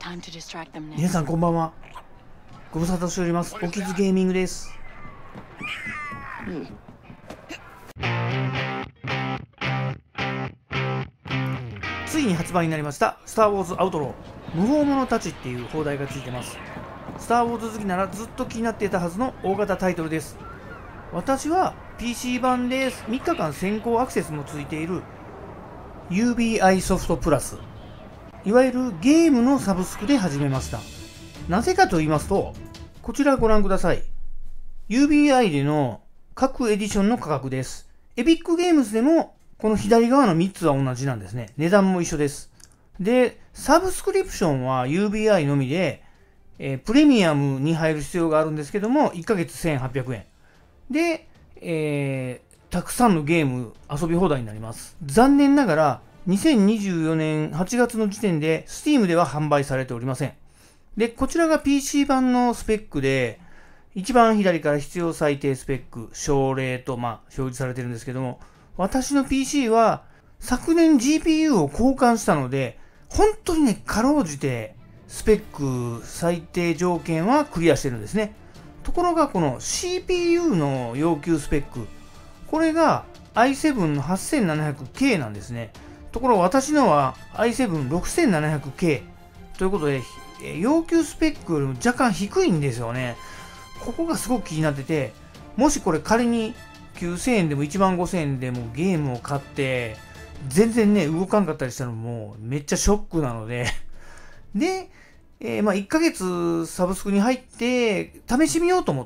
皆さんこんばんは。ご無沙汰しております。オキズゲーミングです。ついに発売になりましたスター・ウォーズ・アウトロー無法者たちっていう放題がついてます。スター・ウォーズ好きならずっと気になっていたはずの大型タイトルです。私は PC 版で3日間先行アクセスもついている UBI ソフトプラス、いわゆるゲームのサブスクで始めました。なぜかと言いますと、こちらご覧ください。UBI での各エディションの価格です。エピックゲームズでもこの左側の3つは同じなんですね。値段も一緒です。で、サブスクリプションは UBI のみで、プレミアムに入る必要があるんですけども、1ヶ月1800円。で、たくさんのゲーム遊び放題になります。残念ながら、2024年8月の時点で Steam では販売されておりません。で、こちらが PC 版のスペックで、一番左から必要最低スペック、症例と表示されてるんですけども、私の PC は昨年 GPU を交換したので、本当にね、かろうじてスペック最低条件はクリアしてるんですね。ところがこの CPU の要求スペック、これが i7 の 8700K なんですね。ところが私のは i7-6700K ということで、要求スペックよりも若干低いんですよね。ここがすごく気になってて、もしこれ仮に9000円でも15000円でもゲームを買って、全然ね、動かんかったりしたらもうめっちゃショックなのでで、1ヶ月サブスクに入って試してみようと思って、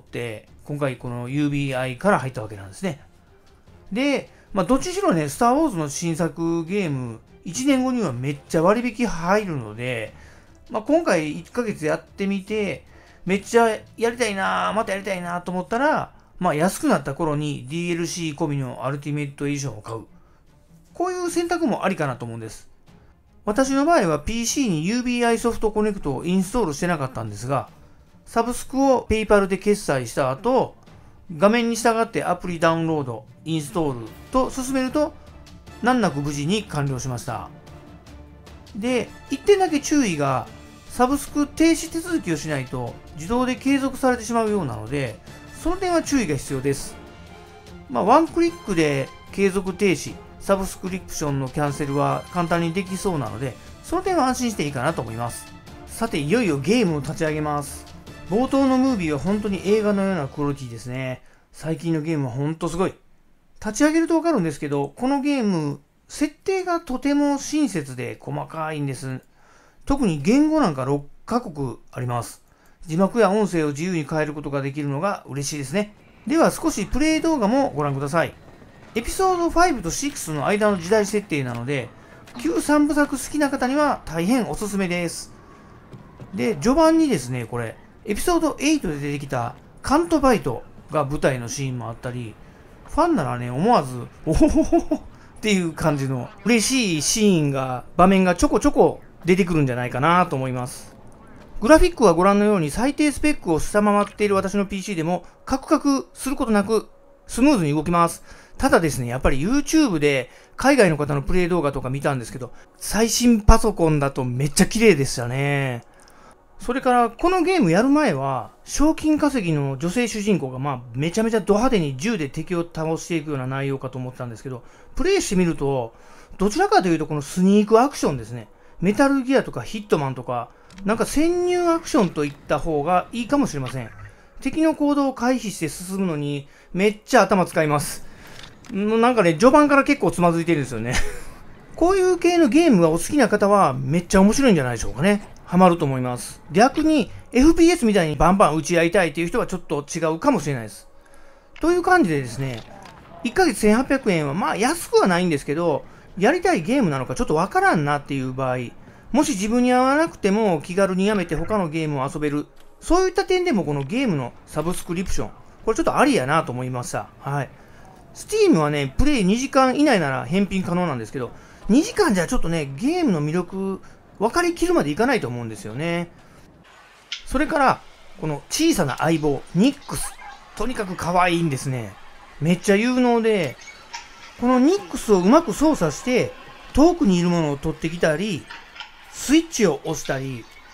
今回この UBI から入ったわけなんですね。で、どっちにしろね、スター・ウォーズの新作ゲーム、1年後にはめっちゃ割引入るので、今回1ヶ月やってみて、めっちゃやりたいなぁ、またやりたいなぁと思ったら、安くなった頃に DLC 込みのアルティメットエディションを買う。こういう選択もありかなと思うんです。私の場合は PC に UBI ソフトコネクトをインストールしてなかったんですが、サブスクを PayPal で決済した後、画面に従ってアプリダウンロード、インストールと進めると、難なく無事に完了しました。で、一点だけ注意が、サブスク停止手続きをしないと自動で継続されてしまうようなので、その点は注意が必要です。ワンクリックで継続停止、サブスクリプションのキャンセルは簡単にできそうなので、その点は安心していいかなと思います。さて、いよいよゲームを立ち上げます。冒頭のムービーは本当に映画のようなクオリティですね。最近のゲームは本当すごい。立ち上げるとわかるんですけど、このゲーム、設定がとても親切で細かいんです。特に言語なんか6カ国あります。字幕や音声を自由に変えることができるのが嬉しいですね。では少しプレイ動画もご覧ください。エピソード5と6の間の時代設定なので、旧3部作好きな方には大変おすすめです。で、序盤にですね、これ、エピソード8で出てきたカントバイトが舞台のシーンもあったり、ファンならね、思わず、おほほほほっていう感じの嬉しいシーン場面がちょこちょこ出てくるんじゃないかなと思います。グラフィックはご覧のように最低スペックを下回っている私の PC でもカクカクすることなくスムーズに動きます。ただですね、やっぱり YouTube で海外の方のプレイ動画とか見たんですけど、最新パソコンだとめっちゃ綺麗でしたね。それからこのゲームやる前は賞金稼ぎの女性主人公がめちゃめちゃド派手に銃で敵を倒していくような内容かと思ったんですけど、プレイしてみるとどちらかというとこのスニークアクションですね。メタルギアとかヒットマンとか、なんか潜入アクションといった方がいいかもしれません。敵の行動を回避して進むのにめっちゃ頭使います。なんかね、序盤から結構つまずいてるんですよね。こういう系のゲームがお好きな方はめっちゃ面白いんじゃないでしょうかね。ハマると思います。逆に FPS みたいにバンバン打ち合いたいっていう人はちょっと違うかもしれないです。という感じでですね、1ヶ月1800円は安くはないんですけど、やりたいゲームなのかちょっとわからんなっていう場合、もし自分に合わなくても気軽にやめて他のゲームを遊べる、そういった点でもこのゲームのサブスクリプション、これちょっとありやなと思いました。はい。Steam はね、プレイ2時間以内なら返品可能なんですけど、2時間じゃちょっとね、ゲームの魅力分かりきるまでいかないと思うんですよね。それから、この小さな相棒、ニックス。とにかく可愛いんですね。めっちゃ有能で、このニックスをうまく操作して、遠くにいるものを取ってきたり、スイッチを押したり、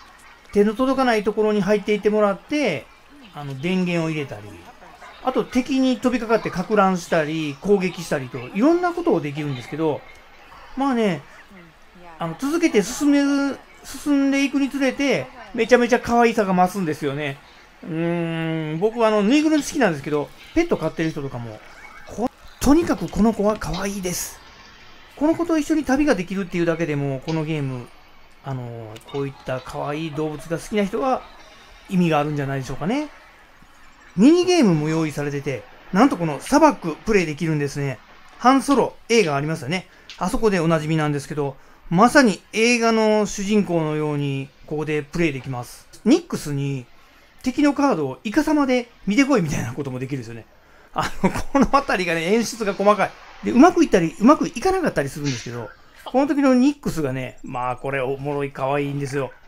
手の届かないところに入っていってもらって、電源を入れたり、あと敵に飛びかかって撹乱したり、攻撃したりと、いろんなことをできるんですけど、まあね、続けて進んでいくにつれて、めちゃめちゃ可愛さが増すんですよね。僕はぬいぐるみ好きなんですけど、ペット飼ってる人とかも、とにかくこの子は可愛いです。この子と一緒に旅ができるっていうだけでも、このゲーム、こういった可愛い動物が好きな人は意味があるんじゃないでしょうかね。ミニゲームも用意されてて、なんとこの砂漠プレイできるんですね。ハンソロ映画ありますよね。あそこでおなじみなんですけど、まさに映画の主人公のようにここでプレイできます。ニックスに敵のカードをイカサマで見てこいみたいなこともできるんですよね。このあたりがね、演出が細かい。で、うまくいったり、うまくいかなかったりするんですけど、この時のニックスがね、まあこれおもろい可愛いんですよ。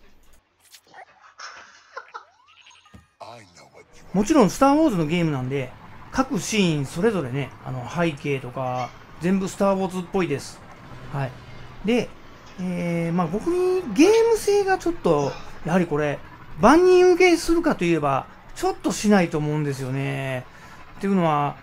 もちろんスターウォーズのゲームなんで、各シーンそれぞれね、背景とか、全部スターウォーズっぽいです。はい。で、まあ僕にゲーム性がちょっと、やはりこれ、万人受けするかといえば、ちょっとしないと思うんですよね。っていうのは、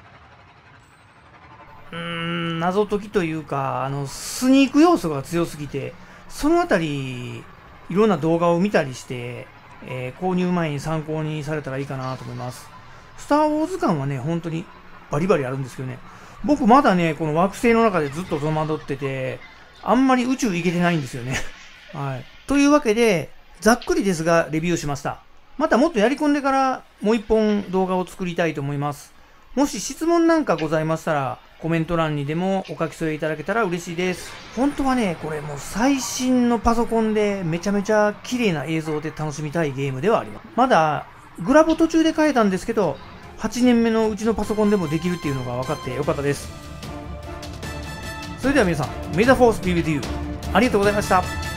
謎解きというか、スニーク要素が強すぎて、そのあたり、いろんな動画を見たりして、購入前に参考にされたらいいかなと思います。スター・ウォーズ感はね、本当にバリバリあるんですけどね。僕まだね、この惑星の中でずっと戸惑ってて、あんまり宇宙行けてないんですよね。はい。というわけで、ざっくりですが、レビューしました。またもっとやり込んでからもう一本動画を作りたいと思います。もし質問なんかございましたら、コメント欄にでもお書き添えいただけたら嬉しいです。本当はね、これもう最新のパソコンでめちゃめちゃ綺麗な映像で楽しみたいゲームではあります。まだグラボ途中で変えたんですけど、8年目のうちのパソコンでもできるっていうのが分かってよかったです。それでは皆さん、May the Force be with you。ありがとうございました。